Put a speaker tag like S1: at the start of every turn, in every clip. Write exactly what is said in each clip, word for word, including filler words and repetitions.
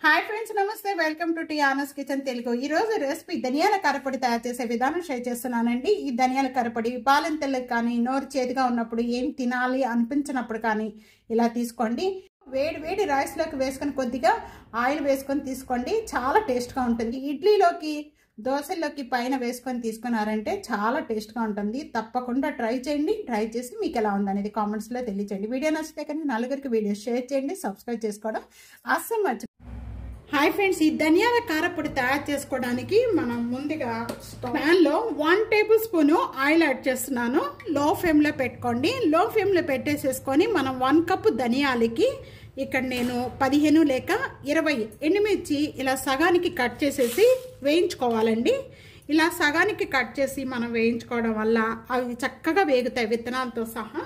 S1: Hi friends, నమస్తే. Welcome to Tiana's kitchen Telugu. ఈ రోజు రెసిపీ ధనియాల కారపొడి తయారు చేసే విధానం షేర్ చేస్తున్నానండి. ఈ ధనియాల కారపొడి బాలింతలకు కానీ, నోరు చేదుగా ఉన్నప్పుడు, ఏం తినాలి అనిపించినప్పుడు కానీ ఇలా తీసుకోండి. వేడి వేడి రైస్లోకి వేసుకొని కొద్దిగా ఆయిల్ వేసుకొని తీసుకోండి. చాలా టేస్ట్గా ఉంటుంది. ఇడ్లీలోకి, దోశల్లోకి పైన వేసుకొని తీసుకున్నారంటే చాలా టేస్ట్గా ఉంటుంది. తప్పకుండా ట్రై చేయండి. ట్రై చేసి మీకు ఎలా ఉందనేది కామెంట్స్లో తెలియచేయండి. వీడియో నచ్చితే కానీ నలుగురికి వీడియో షేర్ చేయండి. సబ్స్క్రైబ్ చేసుకోవడం అస్సలు మర్చిపోండి. హాయ్ ఫ్రెండ్స్, ఈ ధనియాల కారపొడి తయారు చేసుకోవడానికి మనం ముందుగా ప్యాన్ లో one tablespoon oil add చేస్తున్నాను. లో ఫ్లేమ్ లో పెట్టుకోండి. లో ఫ్లేమ్ లో పెట్టేసేసుకొని మనం వన్ కప్ ధనియాలకి ఇక్కడ నేను పదిహేను లేక ఇరవై ఎండుమిర్చి ఇలా సగానికి కట్ చేసేసి వేయించుకోవాలండి. ఇలా సగానికి కట్ చేసి మనం వేయించుకోవడం వల్ల అవి చక్కగా వేగుతాయి విత్తనాలతో సహా.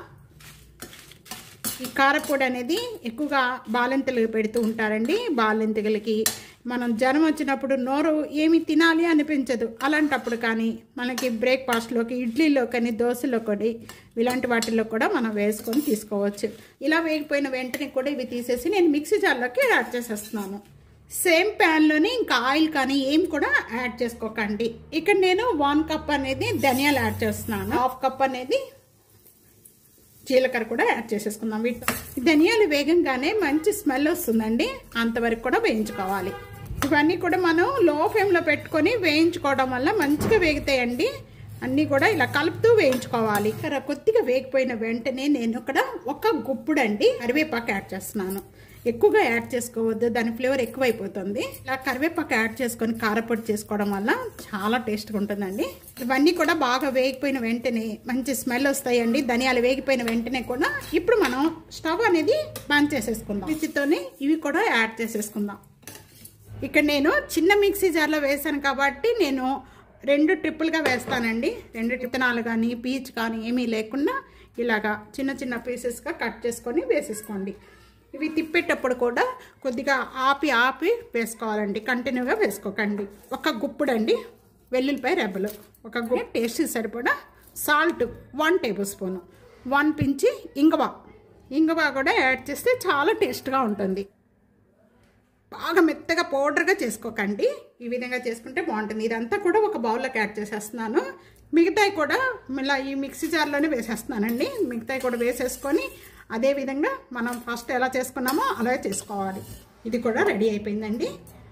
S1: ఈ కారపొడి అనేది ఎక్కువగా బాలింతలకు పెడుతూ ఉంటారండి. బాలింతలకి మనం జ్వరం వచ్చినప్పుడు నోరు ఏమి తినాలి అనిపించదు. అలాంటప్పుడు కానీ మనకి బ్రేక్ఫాస్ట్లోకి, ఇడ్లీలో కానీ, దోశలో కానీ ఇలాంటి వాటిల్లో కూడా మనం వేసుకొని తీసుకోవచ్చు. ఇలా వేగిపోయిన వెంటనే కూడా ఇవి తీసేసి నేను మిక్సీ జార్లోకి యాడ్ చేసేస్తున్నాను. సేమ్ ప్యాన్లోనే ఇంకా ఆయిల్ కానీ ఏం కూడా యాడ్ చేసుకోకండి. ఇక్కడ నేను వన్ కప్ అనేది ధనియాలు యాడ్ చేస్తున్నాను. హాఫ్ కప్ అనేది జీలకర్ర కూడా యాడ్ చేసేసుకుందాం. వీటి ధనియాలు వేగంగానే మంచి స్మెల్ వస్తుందండి. అంతవరకు కూడా వేయించుకోవాలి. ఇవన్నీ కూడా మనం లో ఫ్లేమ్లో పెట్టుకొని వేయించుకోవడం వల్ల మంచిగా వేగుతాయండి. అన్నీ కూడా ఇలా కలుపుతూ వేయించుకోవాలి. ఇక్కడ కొద్దిగా వేగిపోయిన వెంటనే నేను ఇక్కడ ఒక గుప్పుడు అండి కరివేపాకు యాడ్ చేస్తున్నాను. ఎక్కువగా యాడ్ చేసుకోవద్దు, దాని ఫ్లేవర్ ఎక్కువైపోతుంది. ఇలా కరివేపాకు యాడ్ చేసుకొని కారపొడి చేసుకోవడం వల్ల చాలా టేస్ట్గా ఉంటుందండి. ఇవన్నీ కూడా బాగా వేగిపోయిన వెంటనే మంచి స్మెల్ వస్తాయండి. ధనియాలు వేగిపోయిన వెంటనే కూడా ఇప్పుడు మనం స్టవ్ అనేది బంద్ చేసేసుకుందాం. మిక్సీతోనే ఇవి కూడా యాడ్ చేసేసుకుందాం. ఇక్కడ నేను చిన్న మిక్సీ జార్లో వేసాను కాబట్టి నేను రెండు ట్రిప్పులుగా వేస్తానండి. రెండు విత్తనాలు కానీ, పీచ్ కానీ ఏమీ లేకుండా ఇలాగా చిన్న చిన్న పీసెస్గా కట్ చేసుకొని వేసేసుకోండి. ఇవి తిప్పేటప్పుడు కూడా కొద్దిగా ఆపి ఆపి వేసుకోవాలండి. కంటిన్యూగా వేసుకోకండి. ఒక గుప్పుడు అండి వెల్లుల్లిపాయ రెబ్బలు, ఒక గుప్పు టేస్ట్ సరిపడా salt one tablespoon, one pinch ఇంగువ ఇంగువ కూడా యాడ్ చేస్తే చాలా టేస్ట్గా ఉంటుంది. బాగా మెత్తగా పౌడర్గా చేసుకోకండి. ఈ విధంగా చేసుకుంటే బాగుంటుంది. ఇదంతా కూడా ఒక బౌల్లోకి యాడ్ చేసేస్తున్నాను. మిగతాయి కూడా ఇలా ఈ మిక్సీ జార్లోనే వేసేస్తున్నానండి. మిగతాయి కూడా వేసేసుకొని అదే విధంగా మనం ఫస్ట్ ఎలా చేసుకున్నామో అలాగే చేసుకోవాలి. ఇది కూడా రెడీ అయిపోయిందండి.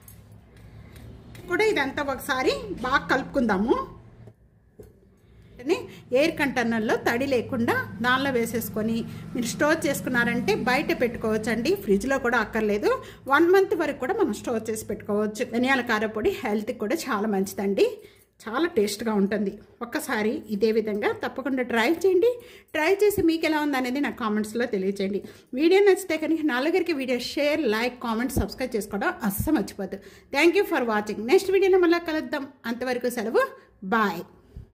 S1: కూడా ఇదంతా ఒకసారి బాగా కలుపుకుందాము. ఎయిర్ కంటైనర్లో తడి లేకుండా దానిలో వేసేసుకొని మీరు స్టోర్ చేసుకున్నారంటే బయట పెట్టుకోవచ్చు అండి. ఫ్రిడ్జ్లో కూడా అక్కర్లేదు. వన్ మంత్ వరకు కూడా మనం స్టోర్ చేసి పెట్టుకోవచ్చు. ధనియాల కారపొడి హెల్త్కి కూడా చాలా మంచిదండి. చాలా టేస్ట్గా ఉంటుంది. ఒక్కసారి ఇదే విధంగా తప్పకుండా ట్రై చేయండి. ట్రై చేసి మీకు ఎలా ఉందనేది నాకు కామెంట్స్లో తెలియచేయండి. వీడియో నచ్చితే కనుక నలుగురికి video share, like, comment, subscribe చేసుకోవడం అస్సలు మర్చిపోద్దు. Thank you for watching. Next వీడియోలో మళ్ళీ కలుద్దాం. అంతవరకు సెలవు. బాయ్.